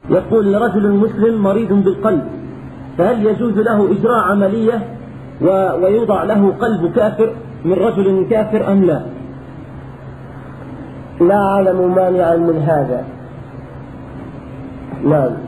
يقول رجل مسلم مريض بالقلب، فهل يجوز له إجراء عملية ويوضع له قلب كافر من رجل كافر أم لا؟ لا أعلم مانعا من هذا. نعم.